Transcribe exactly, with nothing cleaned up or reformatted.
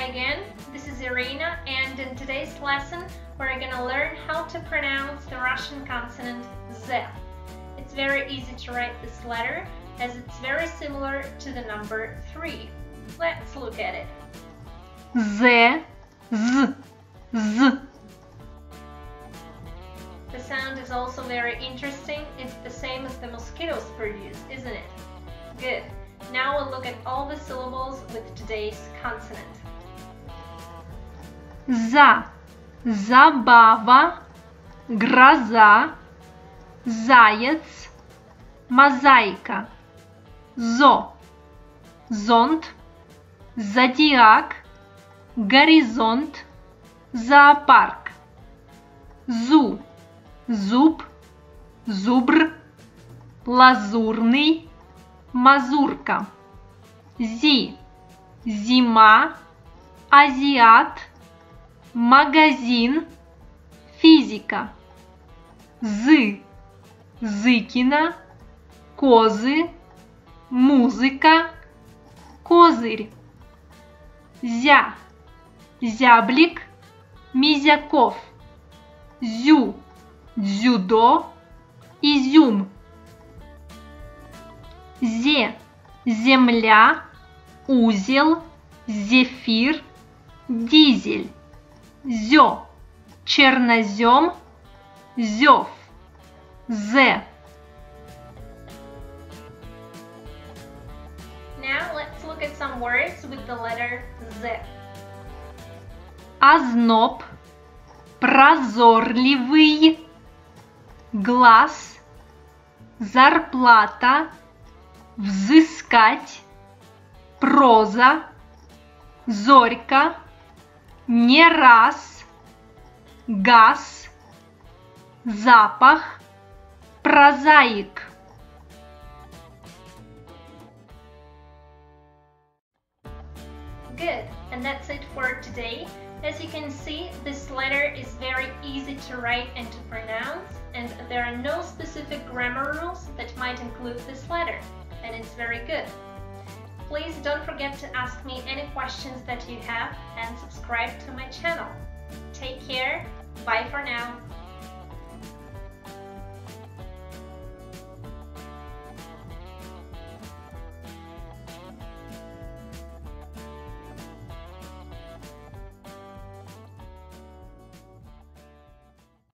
again, this is Irina, and in today's lesson we're gonna learn how to pronounce the Russian consonant Z. It's very easy to write this letter as it's very similar to the number three. Let's look at it. Z, Z, Z. The sound is also very interesting. It's the same as the mosquitoes produce, isn't it? Good. Now we'll look at all the syllables with today's consonant. За, забава, гроза, заяц, мозаика. Зо, зонт, зодиак, горизонт, зоопарк. Зу, зуб, зубр, лазурный, мазурка. Зи, зима, азиат, магазин, физика. Зы, зыкина, козы, музыка, козырь. Зя, зяблик, мизяков. Зю, дзюдо, изюм. Зе, земля, узел, зефир, дизель. Зё, чернозем, зёв. Зе. Now let's look at some words with the letter Z. Озноб, прозорливый, глаз, зарплата, взыскать, проза, зорька, не раз, газ, запах, прозаик. Good, and that's it for today. As you can see, this letter is very easy to write and to pronounce, and there are no specific grammar rules that might include this letter, and it's very good. Please don't forget to ask me any questions that you have and subscribe to my channel. Take care, bye for now.